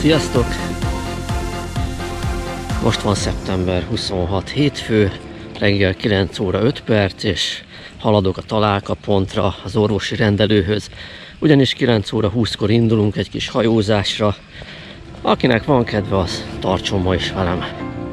Sziasztok! Most van szeptember 26 hétfő, reggel 9 óra 5 perc, és haladok a Találka pontra, az orvosi rendelőhöz. Ugyanis 9 óra 20-kor indulunk egy kis hajózásra. Akinek van kedve, az tartson ma is velem.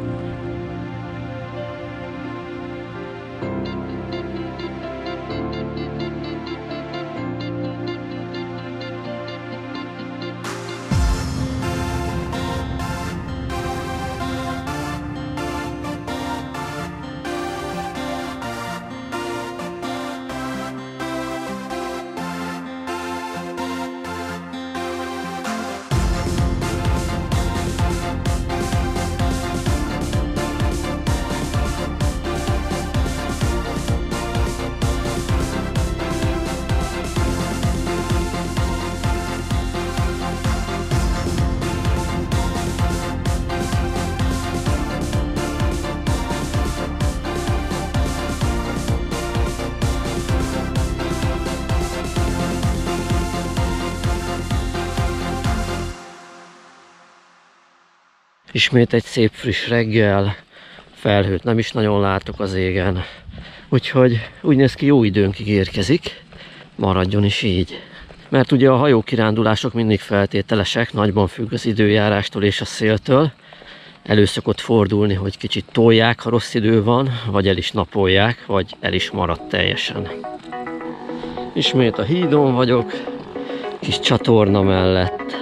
Ismét egy szép friss reggel, felhőt nem is nagyon látok az égen, úgyhogy úgy néz ki, jó időnkig érkezik, maradjon is így. Mert ugye a hajókirándulások mindig feltételesek, nagyban függ az időjárástól és a széltől. Elő szokott fordulni, hogy kicsit tolják, ha rossz idő van, vagy el is napolják, vagy el is marad teljesen. Ismét a hídon vagyok, kis csatorna mellett.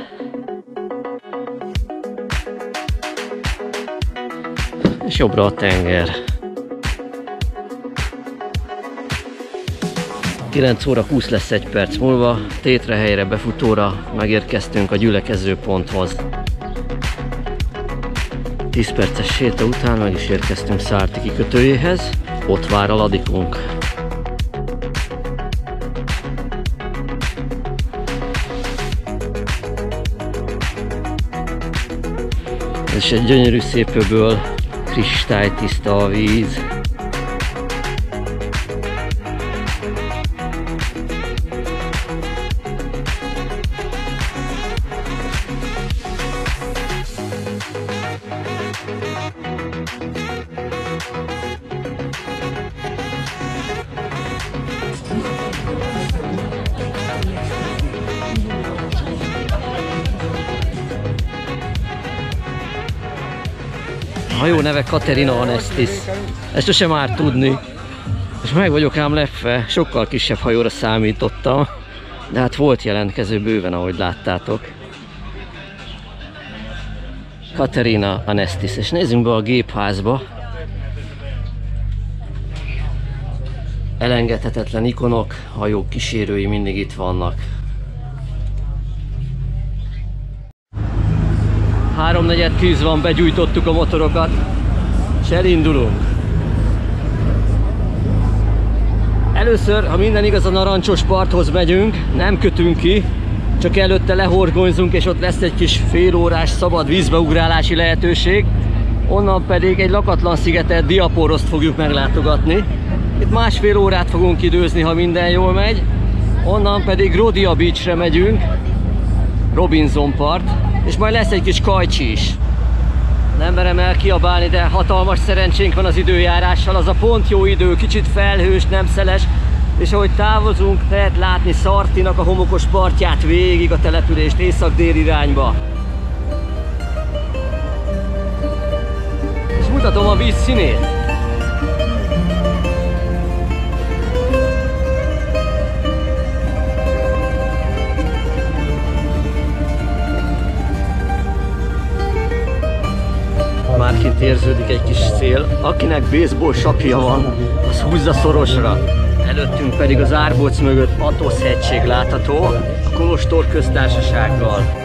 És jobbra a tenger. 9 óra 20 lesz egy perc múlva, tétrehelyre, befutóra megérkeztünk a gyülekező ponthoz. 10 perces séta után meg is érkeztünk Szárti kikötőjéhez, ott vár a ladikunk. Ez egy gyönyörű szép öböl, kristálytiszta a víz. A hajó neve Katerina Anestis. Ezt sosem árt tudni. És meg vagyok ám lepve, sokkal kisebb hajóra számítottam. De hát volt jelentkező bőven, ahogy láttátok. Katerina Anestis. És nézzünk be a gépházba. Elengedhetetlen ikonok, hajók kísérői mindig itt vannak. 3:45 van, begyújtottuk a motorokat, és elindulunk. Először, ha minden igaz, a Narancsos parthoz megyünk, nem kötünk ki, csak előtte lehorgonyzunk, és ott lesz egy kis félórás szabad vízbeugrálási lehetőség. Onnan pedig egy lakatlan szigetet, Diaporoszt fogjuk meglátogatni. Itt másfél órát fogunk időzni, ha minden jól megy. Onnan pedig Rodia Beachre megyünk, Robinson part. És majd lesz egy kis kajcsi is. Nem merem elkiabálni, de hatalmas szerencsénk van az időjárással. Az a pont jó idő, kicsit felhős, nem szeles. És ahogy távozunk, lehet látni Szartinak a homokos partját végig a települést észak-dél irányba. És mutatom a víz színét. Már kint érződik egy kis szél. Akinek baseball sapja van, az húzza szorosra. Előttünk pedig az árbóc mögött Atosz hegység látható, a Kolostor köztársasággal.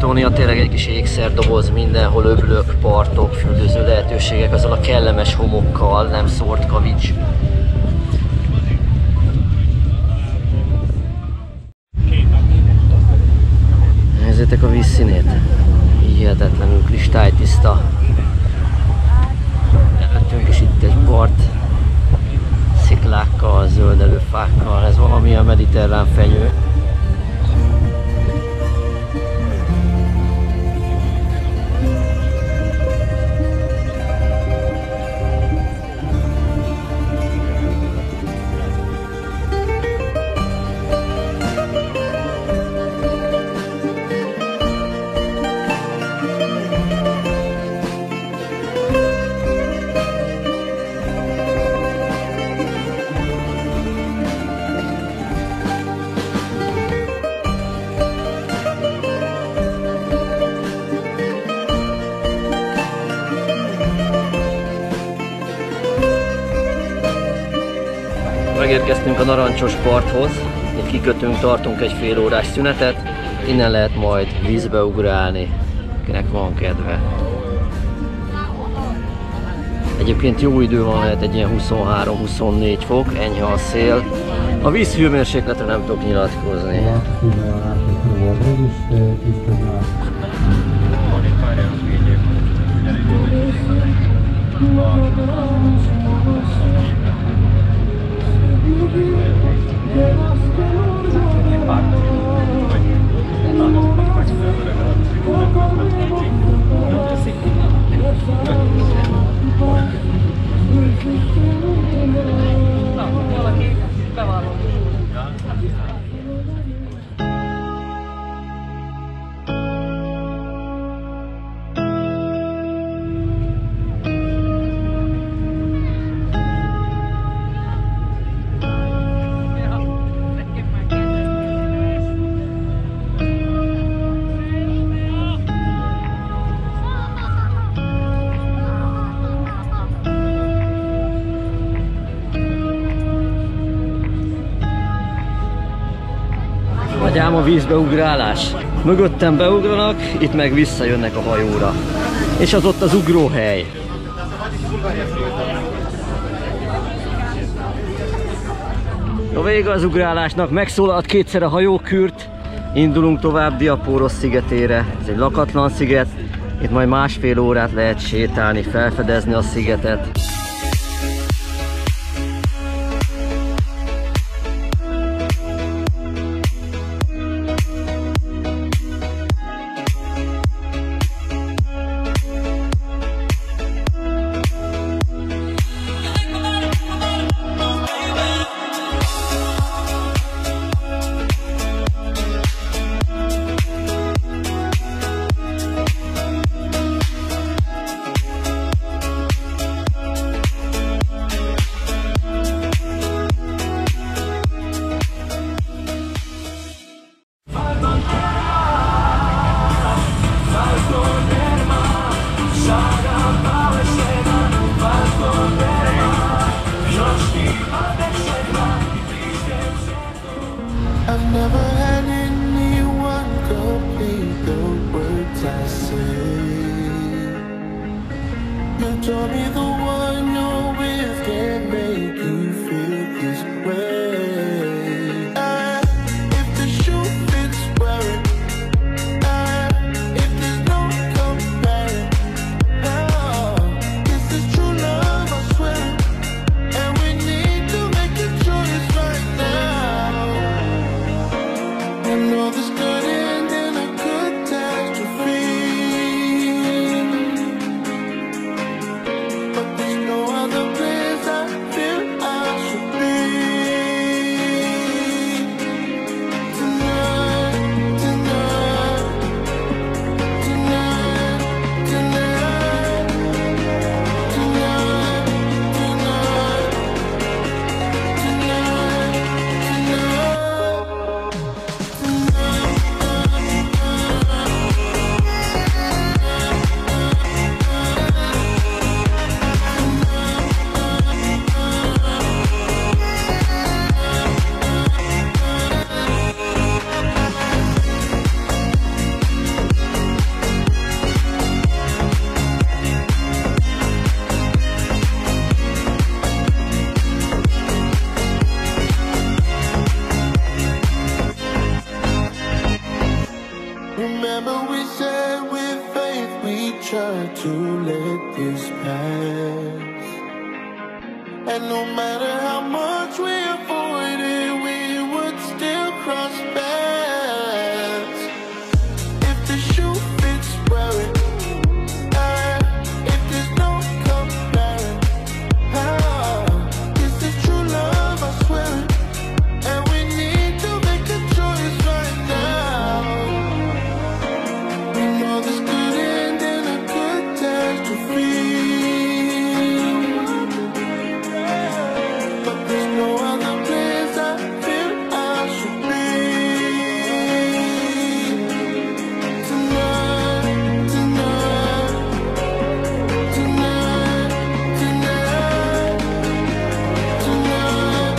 Katónia tényleg egy kis ékszerdoboz, mindenhol öblök, partok, fürdőző lehetőségek, azzal a kellemes homokkal, nem szórt kavics. Nézzétek a vízszínét, hihetetlenül kristálytiszta. Előttünk is itt egy part, sziklákkal, zöldelő fákkal, ez valamilyen mediterrán fenyő. Megérkeztünk a Narancsos parthoz, itt kikötünk, tartunk egy fél órás szünetet, innen lehet majd vízbe ugrálni, akinek van kedve. Egyébként jó idő van, lehet egy ilyen 23-24 fok, enyhe a szél. A víz hőmérsékletre nem tudok nyilatkozni. Vagy ám a vízbeugrálás. Mögöttem beugranak, itt meg visszajönnek a hajóra. És az ott az ugróhely. A vége az ugrálásnak, megszólalt kétszer a hajókürt. Indulunk tovább Diapóros szigetére. Ez egy lakatlan sziget. Itt majd másfél órát lehet sétálni, felfedezni a szigetet. I've never had anyone complete the words I say. You told me the one you're with can't make you feel this way. If the shoe fits, wear it. If there's no comparing, this is true love, I swear. And we need to make a choice right now. I know this could end in a catastrophe, but there's no other place I feel I should be. choice pass. And no matter how much we avoided, we would still cross paths. If the shoe fits, wear it. If there's no comparing, this is true love, I swear it. And we need to make a choice right now. We know this could end in a catastrophe, but there's no other place I feel I should be. Tonight, tonight, tonight, tonight, tonight,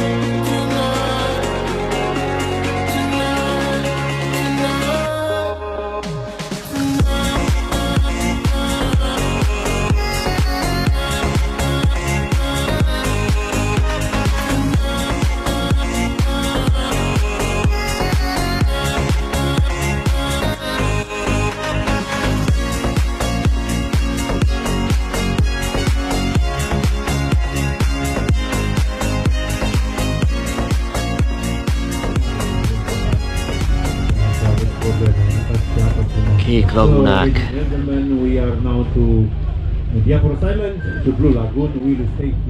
Kék lagunák. Gentlemen, we are now to Diaphragm Island, to Blue Lagoon. We will stay here.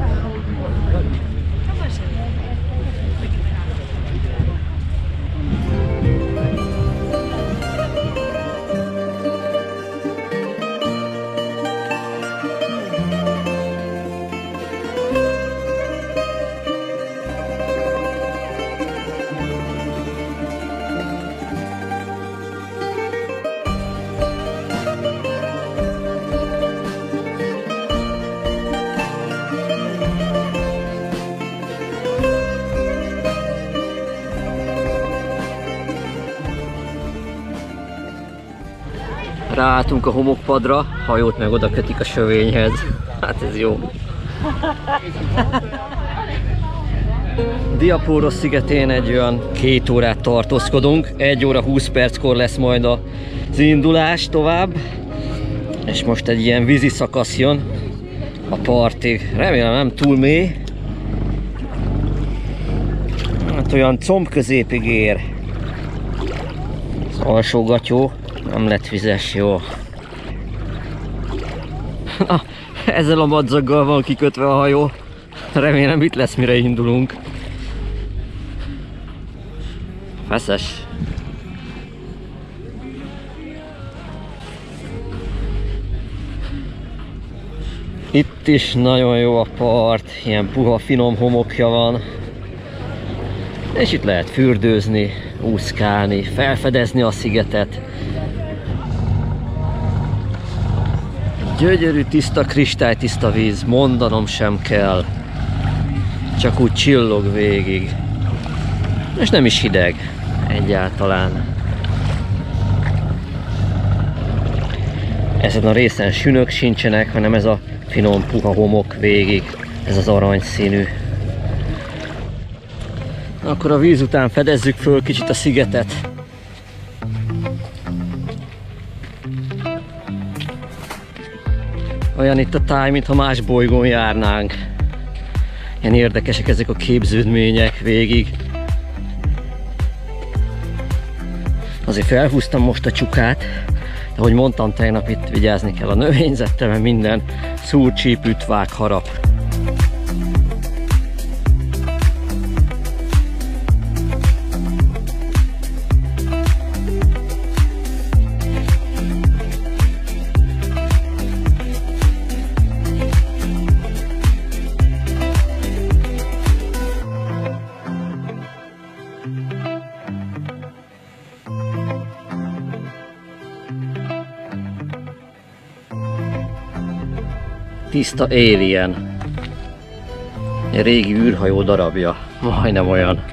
Ráálltunk a homokpadra, hajót meg oda kötik a sövényhez. Hát ez jó. Diapóros szigetén egy olyan 2 órát tartózkodunk. 1 óra 20 perckor lesz majd az indulás tovább. És most egy ilyen vízi szakasz jön a partig. Remélem nem túl mély. Hát olyan comb középig ér. Az alsó gatyó nem lett vizes, jó. Na, ezzel a madzaggal van kikötve a hajó. Remélem itt lesz, mire indulunk. Feszes. Itt is nagyon jó a part, ilyen puha, finom homokja van. És itt lehet fürdőzni, úszkálni, felfedezni a szigetet. Gyönyörű, tiszta, kristálytiszta víz, mondanom sem kell. Csak úgy csillog végig. És nem is hideg egyáltalán. Ezen a részen sünök sincsenek, hanem ez a finom, puha homok végig. Ez az aranyszínű. Akkor a víz után fedezzük föl kicsit a szigetet. Olyan itt a táj, mintha más bolygón járnánk. Ilyen érdekesek ezek a képződmények végig. Azért felhúztam most a csukát, de ahogy mondtam tegnap, itt vigyázni kell a növényzettel, mert minden szúrcsípűt vág, harap. Tiszta alien. Egy régi űrhajó darabja. Majdnem olyan.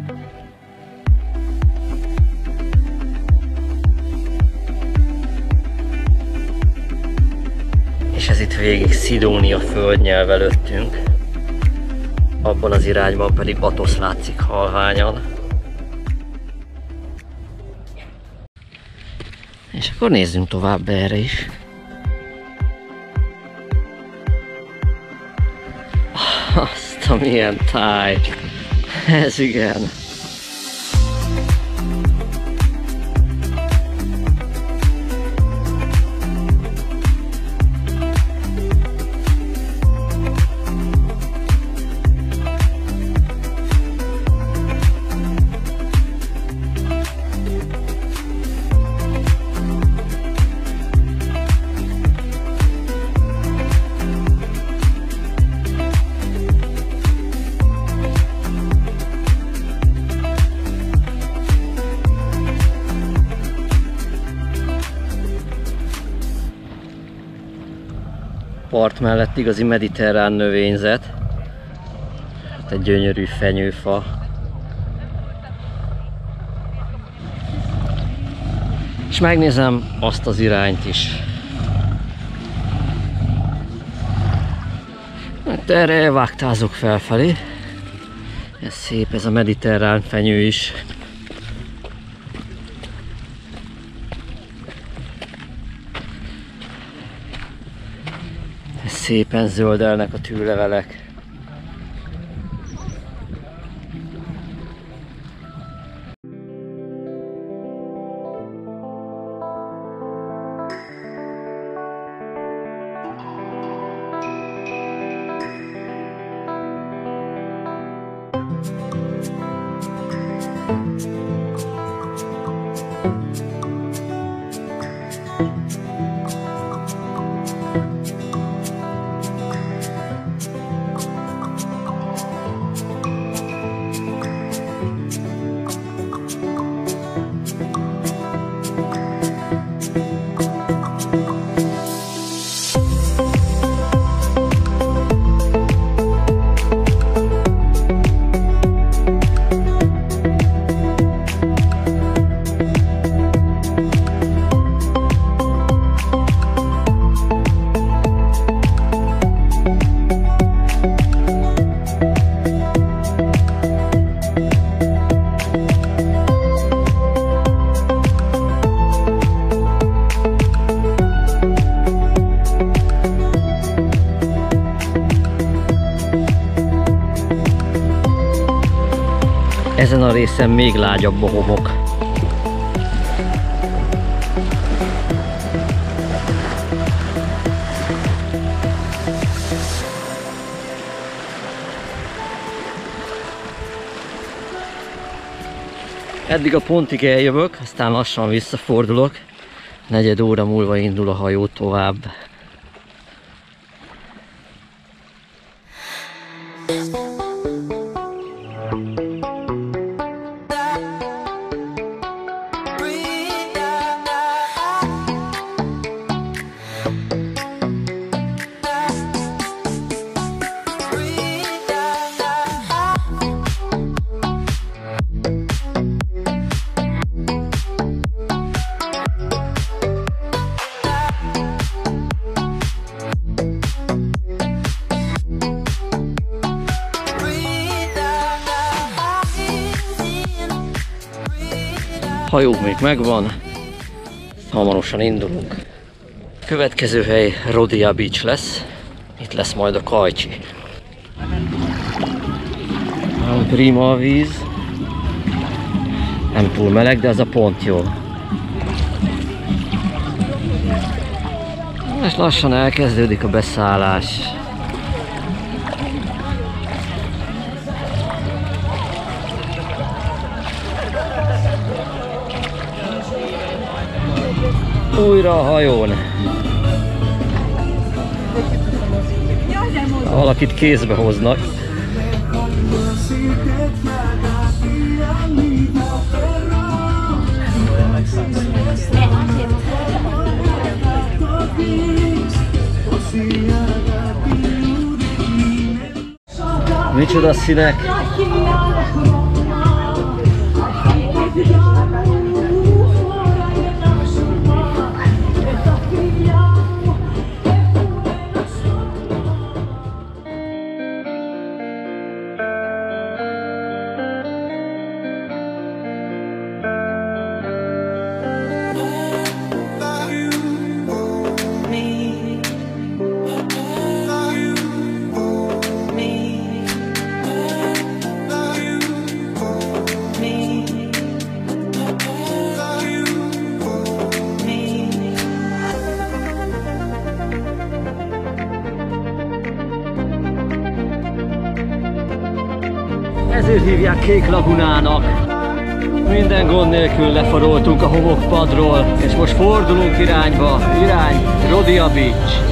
És ez itt végig Szidónia földnyelv előttünk. Abban az irányban pedig Atosz látszik halványan. És akkor nézzünk tovább erre is. Azt a milyen táj. Ez igen. Part mellett igazi mediterrán növényzet. Hát egy gyönyörű fenyőfa. És megnézem azt az irányt is. Hát erre vágtázok felfelé. Ez szép, ez a mediterrán fenyő is. Szépen zöldelnek a tűlevelek. Ezen a részen még lágyabb a homok. Eddig a pontig eljövök, aztán lassan visszafordulok. 4 óra múlva indul a hajó tovább. Hajók még megvan, hamarosan indulunk. Következő hely Rodia Beach lesz, itt lesz majd a kajcsi. Prima a víz, nem túl meleg, de az a pont jó. És lassan elkezdődik a beszállás. Újra a hajón. Valakit kézbe hoznak. Micsoda színek! Ezért hívják Kék Lagunának. Minden gond nélkül lefaroltunk a homokpadról, és most fordulunk irány Rodia Beach.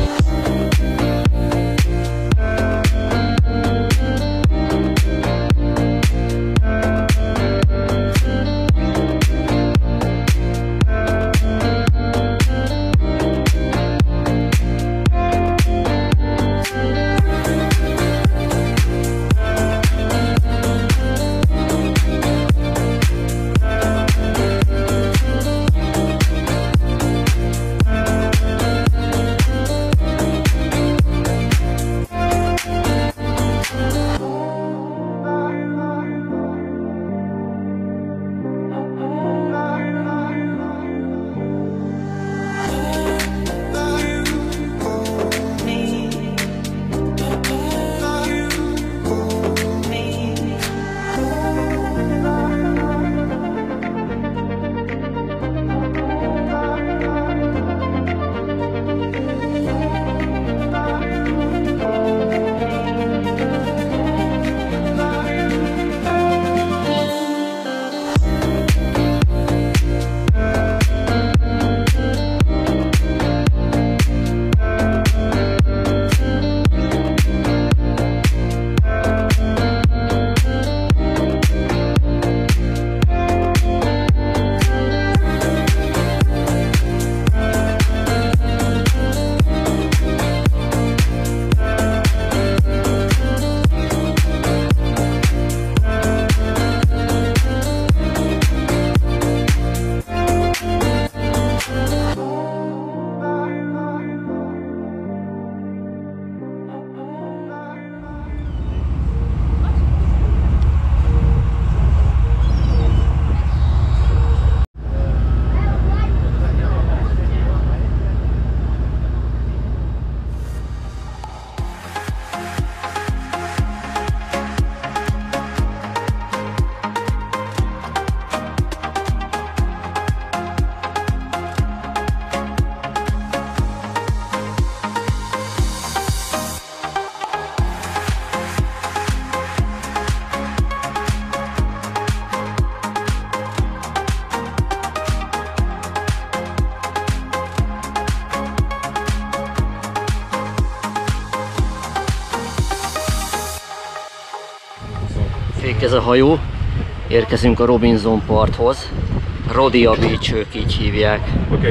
Fék ez a hajó, érkezünk a Robinson parthoz, Rodia Beach, ők így hívják.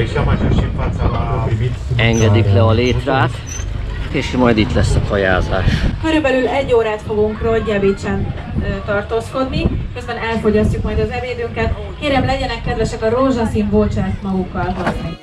Engedik le a létrát, és majd itt lesz a kajázás. Körülbelül 1 órát fogunk Rodia Beach-en tartózkodni, közben elfogyasztjuk majd az ebédünket. Kérem, legyenek kedvesek a rózsaszín vouchert magukkal hozni.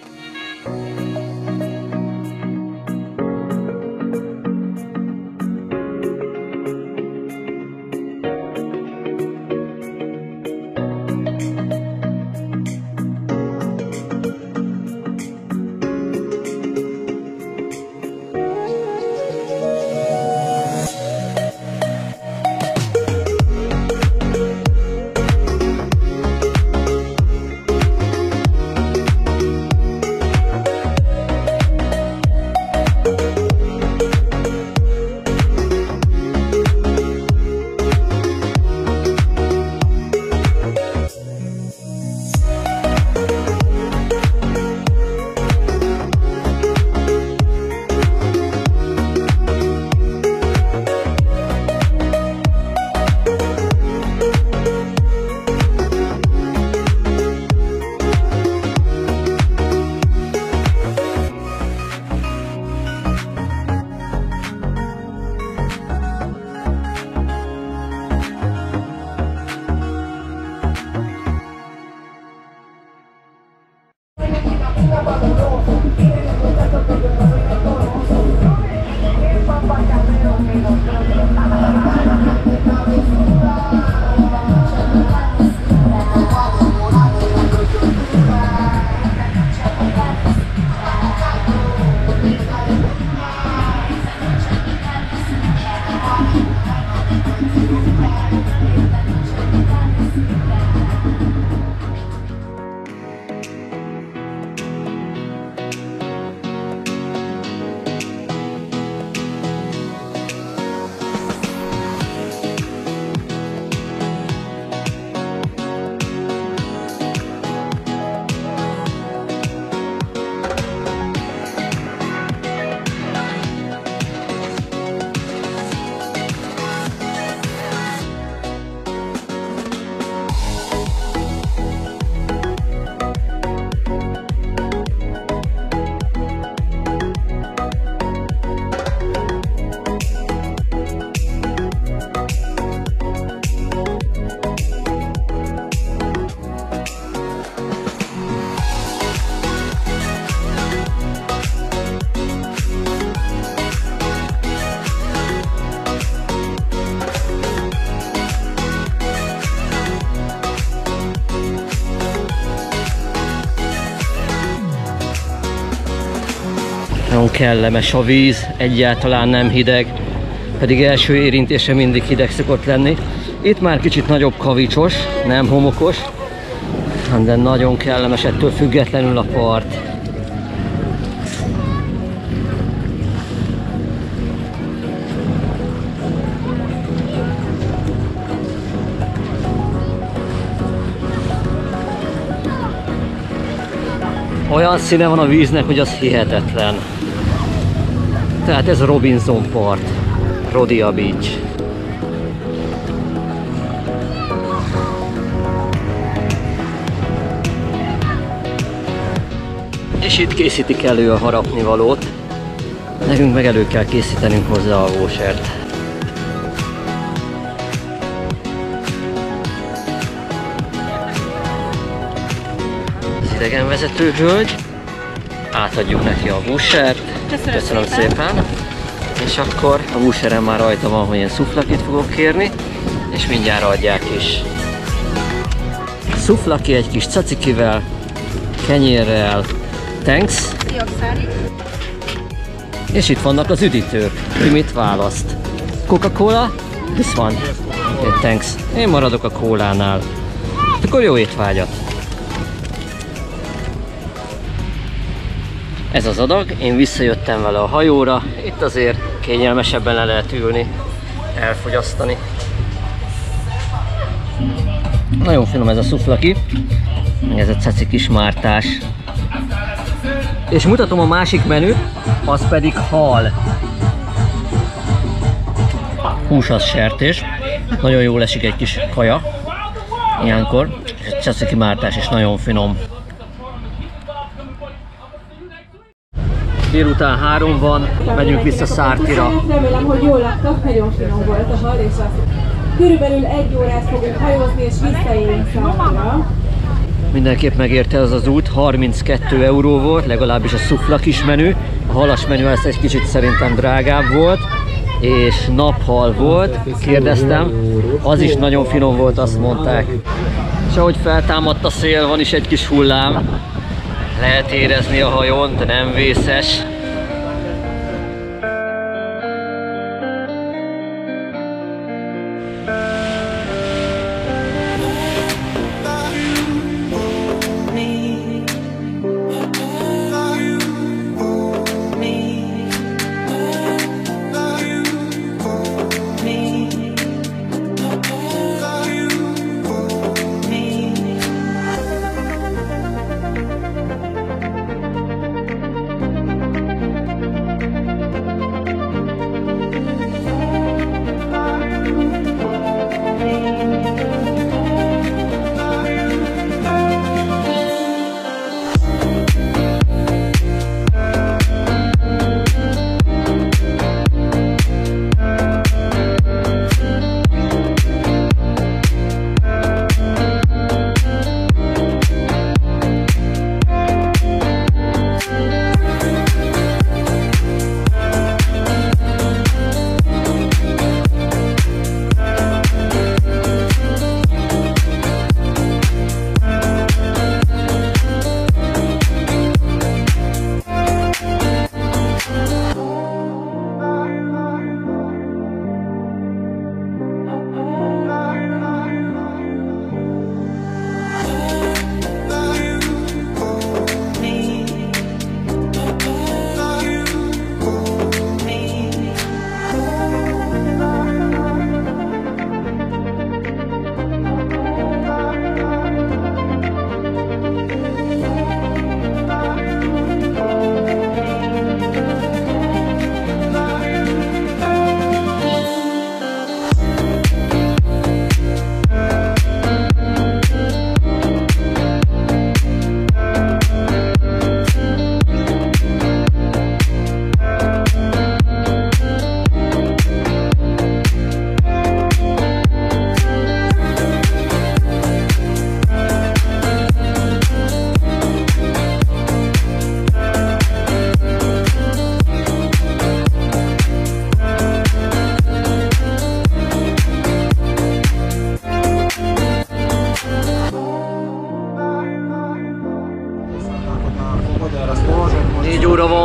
kellemes a víz, egyáltalán nem hideg, pedig első érintésre mindig hideg szokott lenni. Itt már kicsit nagyobb kavicsos, nem homokos, de nagyon kellemes ettől függetlenül a part. Olyan színe van a víznek, hogy az hihetetlen. Tehát ez a Robinson part, Rodia Beach. És itt készítik elő a harapnivalót. Nekünk meg elő kell készítenünk hozzá a vósert. Az idegenvezető hölgy. Átadjuk neki a vósert. Köszönöm szépen. És akkor a vúseren már rajta van, hogy én szuflakit fogok kérni, és mindjárt adják is. Szuflaki egy kis cacikivel, kenyérrel, thanks. És itt vannak az üdítők, ki mit választ. Coca-Cola? This one. Okay, thanks. Én maradok a kólánál. Akkor jó étvágyat! Ez az adag, én visszajöttem vele a hajóra, itt azért kényelmesebben le lehet ülni, elfogyasztani. Nagyon finom ez a szuflaki, ez a ceci kis mártás. És mutatom a másik menüt, az pedig hal. Hús az sertés, nagyon jól esik egy kis kaja, ilyenkor, és a ceci mártás is nagyon finom. Délután 3 van, megyünk vissza Szártira. Remélem, hogy jól laktak, nagyon finom volt a hal, és azt körülbelül 1 órát fogunk hajózni, és visszaérünk Szártira. Mindenképp megérte az az út, 32 euró volt, legalábbis a szuflakis menü. A halas menü ez egy kicsit szerintem drágább volt, és naphal volt, kérdeztem, az is nagyon finom volt, azt mondták. És ahogy feltámadt a szél, van is egy kis hullám. Lehet érezni a hajón, de nem vészes.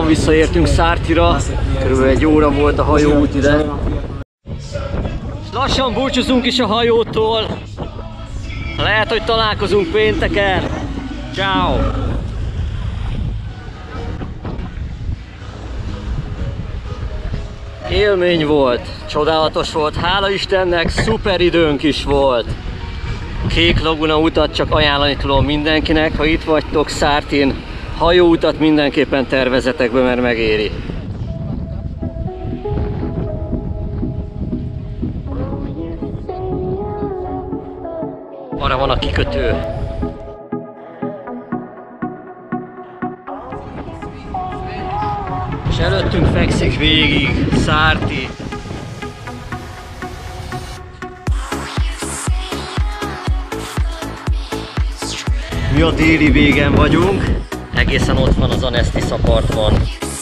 visszaértünk Szártira, körülbelül 1 óra volt a hajóút ide. Lassan búcsúzunk is a hajótól. Lehet, hogy találkozunk pénteken. Ciao. Élmény volt, csodálatos volt, hála Istennek, szuper időnk is volt. Kék Laguna utat csak ajánlani tudom mindenkinek, ha itt vagytok Szártin, hajóutat mindenképpen tervezetek be, mert megéri. Arra van a kikötő. És előttünk fekszik végig Szárti. Mi a déli végen vagyunk, egészen ott van az Anestisz partban.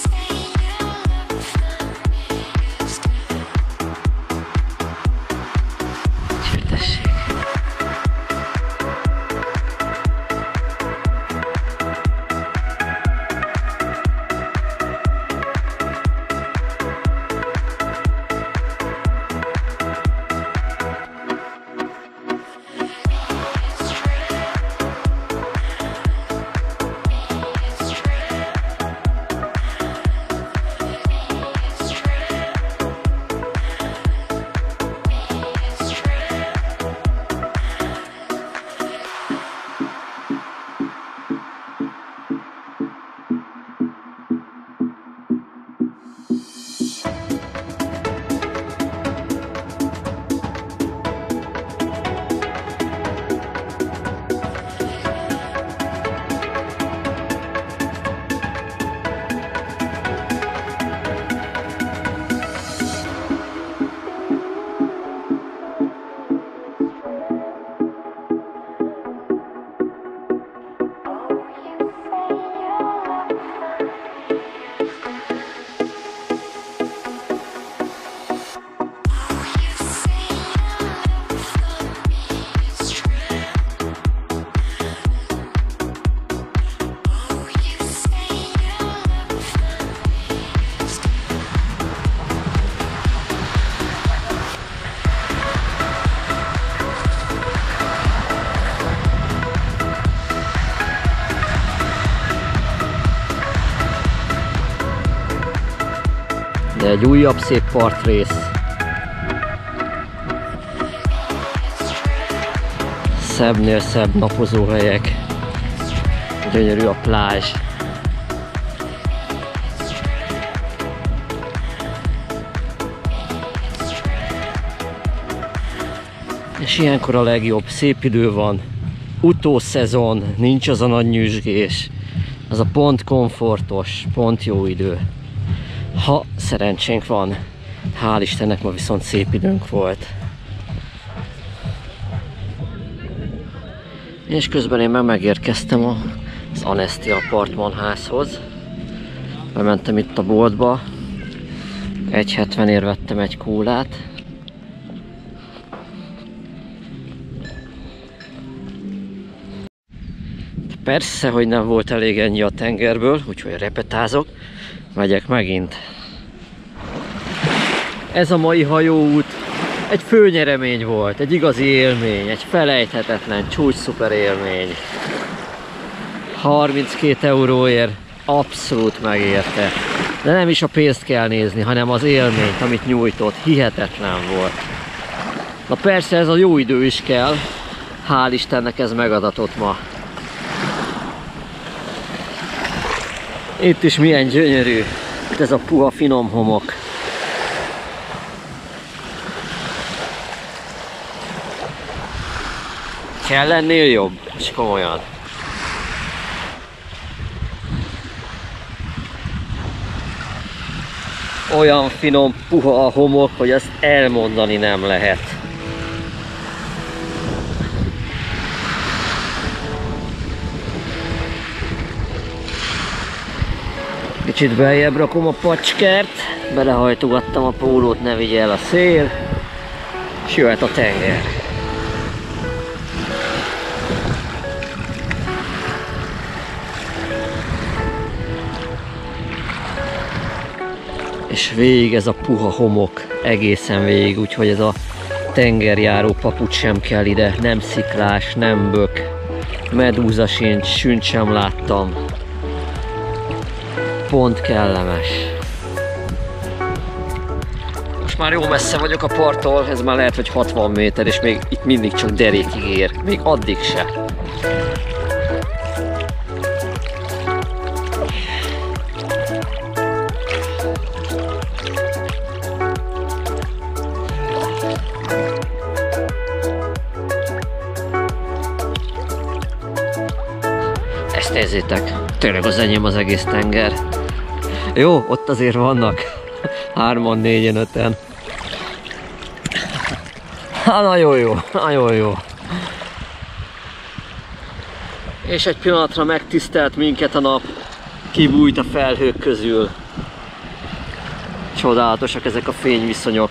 De egy újabb szép partrész. Szebbnél szebb napozóhelyek. Gyönyörű a plázs. És ilyenkor a legjobb, szép idő van. Utószezon, nincs az a nagy nyüzsgés. Az a pont komfortos, pont jó idő. Ha szerencsénk van, hál' Istennek ma viszont szép időnk volt. És közben én megérkeztem az Anesti Apartman házhoz. Bementem itt a boltba, 1,70-ért vettem egy kólát. Persze, hogy nem volt elég ennyi a tengerből, úgyhogy repetázok. Megyek megint. Ez a mai hajóút egy főnyeremény volt, egy igazi élmény, egy felejthetetlen, csúcs-szuper élmény. 32 euróért abszolút megérte. De nem is a pénzt kell nézni, hanem az élményt, amit nyújtott. Hihetetlen volt. Na persze, ez a jó idő is kell. Hál' Istennek ez megadatott ma. Itt is milyen gyönyörű. Itt ez a puha, finom homok. Kell lennél jobb? És komolyan. Olyan finom, puha a homok, hogy ezt elmondani nem lehet. Kicsit beljebb rakom a pacskert, belehajtogattam a pólót, ne vigye el a szél, és jöhet a tenger. és végig ez a puha homok, egészen végig, úgyhogy ez a tengerjáró papucs sem kell ide, nem sziklás, nem bök, medúza sincs, sünt sem láttam. Pont kellemes. Most már jó messze vagyok a parttól, ez már lehet, hogy 60 méter, és még itt mindig csak derékig ér, még addig se. Ezt nézzétek, tényleg az enyém az egész tenger. Jó, ott azért vannak 3-an, 4-en, 5-en. Hát nagyon jó, nagyon jó. És egy pillanatra megtisztelt minket a nap, kibújt a felhők közül. Csodálatosak ezek a fényviszonyok.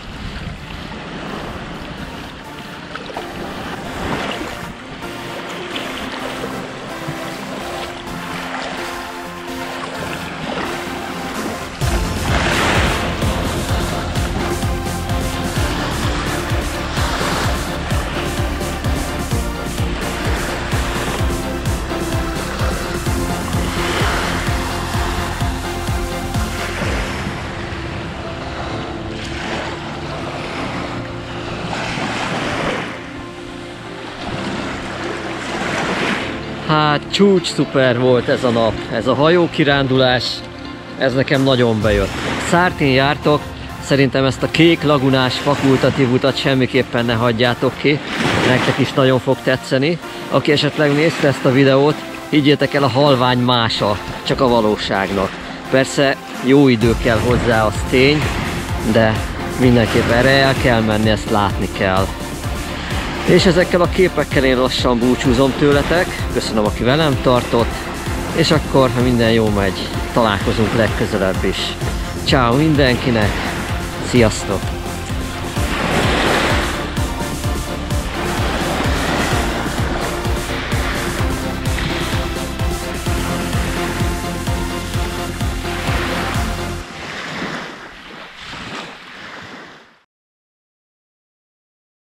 Hát csúcs szuper volt ez a nap, ez a hajókirándulás, ez nekem nagyon bejött. Szártin jártok, szerintem ezt a kék lagunás fakultatív utat semmiképpen ne hagyjátok ki, nektek is nagyon fog tetszeni. Aki esetleg nézte ezt a videót, higgyétek el, a halvány mása csak a valóságnak. Persze jó idő kell hozzá, az tény, de mindenképp erre el kell menni, ezt látni kell. És ezekkel a képekkel én lassan búcsúzom tőletek, köszönöm, aki velem tartott, és akkor, ha minden jó megy, találkozunk legközelebb is. Ciao mindenkinek, sziasztok!